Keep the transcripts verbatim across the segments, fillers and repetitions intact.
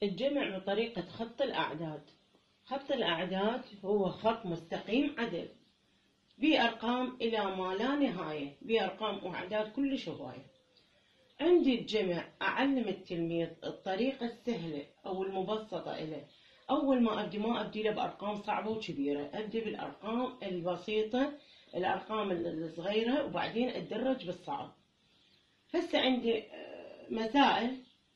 الجمع بطريقة خط الأعداد. خط الأعداد هو خط مستقيم عدل بأرقام إلى ما لا نهاية، بأرقام وأعداد كلش هواية. عندي الجمع أعلم التلميذ الطريقة السهلة أو المبسطة إله. أول ما أبدي ما أبدي له بأرقام صعبة وكبيرة، أبدي بالأرقام البسيطة، الأرقام الصغيرة، وبعدين أتدرج بالصعب. هسه عندي مسائل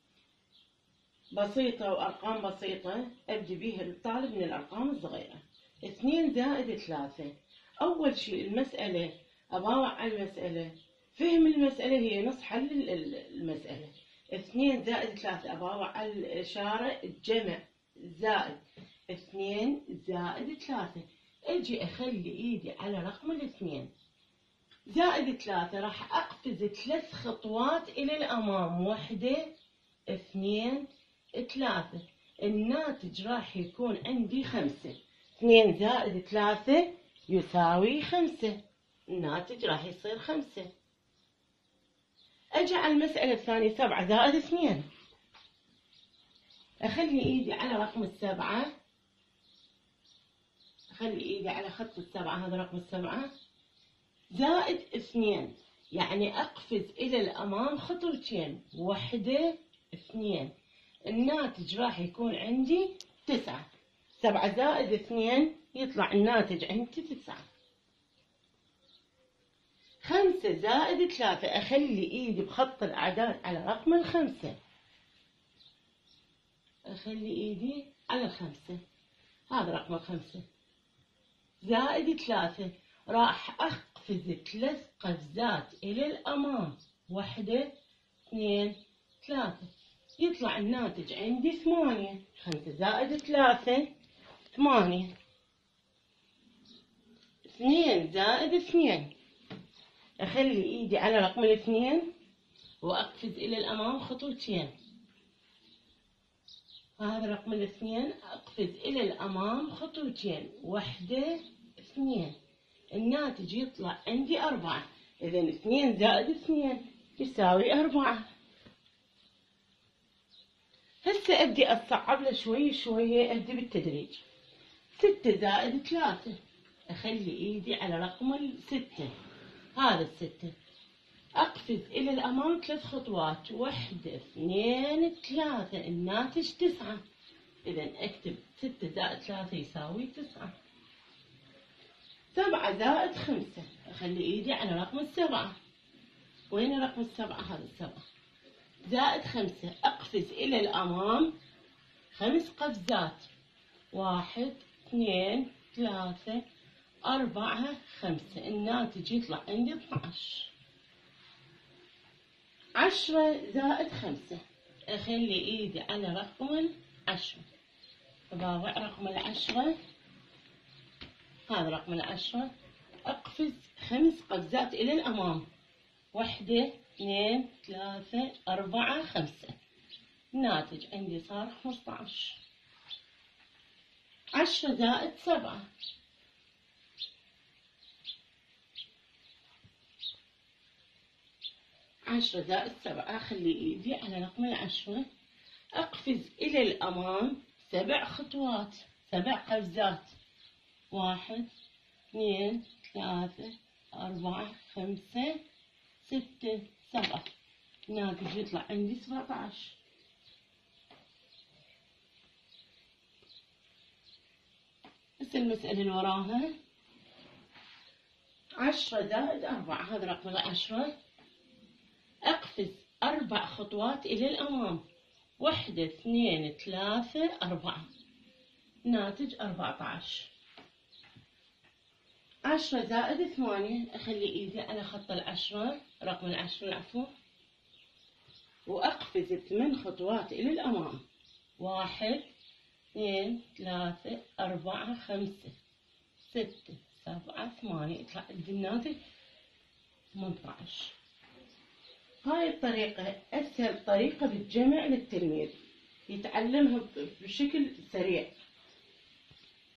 بسيطة وأرقام بسيطة أبدي بيها الطالب من الأرقام الصغيرة. اثنين زائد ثلاثة. أول شيء المسألة أباوع على المسألة، فهم المسألة هي نص حل المسألة. اثنين زائد ثلاثة أباوع على الإشارة الجمع، زائد اثنين زائد ثلاثة. أجي أخلي إيدي على رقم الاثنين. زائد ثلاثة راح أقفز ثلاث خطوات إلى الأمام، واحدة اثنين ثلاثة. الناتج راح يكون عندي خمسة. اثنين زائد ثلاثة يساوي خمسة، الناتج راح يصير خمسة. أجي على المسألة الثانية، سبعة زائد اثنين. أخلي إيدي على رقم السبعة، أخلي إيدي على خط السبعة، هذا رقم السبعة، زائد اثنين، يعني أقفز إلى الأمام خطوتين، واحدة اثنين. الناتج راح يكون عندي تسعة. سبعة زائد اثنين يطلع الناتج عندي تسعة. خمسة زائد ثلاثة. أخلي إيدي بخط الأعداد على رقم الخمسة، أخلي إيدي على الخمسة، هذا رقم الخمسة، زائد ثلاثة. راح أقفز ثلاث قفزات إلى الأمام، واحدة اثنين ثلاثة، يطلع الناتج عندي ثمانية. خمسة زائد ثلاثة ثمانية. اثنين زائد اثنين. أخلي إيدي على رقم الاثنين وأقفز إلى الأمام خطوتين، هذا رقم الاثنين، أقفز إلى الأمام خطوتين، واحدة اثنين. الناتج يطلع عندي أربعة. إذا اثنين زائد اثنين يساوي أربعة. هسه أبدي أصعب له شوي شوية، أبدي بالتدريج. ستة زائد ثلاثة. أخلي إيدي على رقم الستة، هذا الستة، أقفز إلى الأمام ثلاث خطوات، واحدة اثنين ثلاثة، الناتج تسعة. إذا أكتب ستة زائد ثلاثة يساوي تسعة. سبعة زائد خمسة. أخلي إيدي على رقم السبعة، وين رقم السبعة؟ هذا السبعة، زائد خمسة، أقفز إلى الأمام خمس قفزات، واحد اثنين ثلاثة أربعة خمسة، الناتج يطلع عندي اثناعش. عشرة زائد خمسة. أخلي إيدي على رقم العشرة، أباوع رقم العشرة، هذا رقم العشرة، أقفز خمس قفزات إلى الأمام، واحدة اثنين ثلاثة أربعة خمسة، الناتج عندي صار خمسطعش. عشرة زائد سبعة. عشرة زائد سبعة. أخلي إيدي على رقم العشرة، أقفز إلى الأمام سبع خطوات، سبع قفزات، واحد اثنين ثلاثة أربعة خمسة ستة سبعة، الناتج يطلع عندي سبعطعش. هسه المسألة اللي وراها، عشرة زائد أربعة، هذا رقم العشرة، أقفز أربع خطوات إلى الأمام، واحدة اثنين ثلاثة أربعة، ناتج أربعطعش. عشرة زائد ثمانية. أخلي إيدي على خط العشرة، رقم العشرة العفو، وأقفز ثمان خطوات إلى الأمام، واحد اثنين ثلاثة أربعة خمسة ستة سبعة ثمانية، يطلع عندي الناتج ثمنطعش. هاي الطريقة أسهل طريقة بالجمع للتلميذ، يتعلمها بشكل سريع.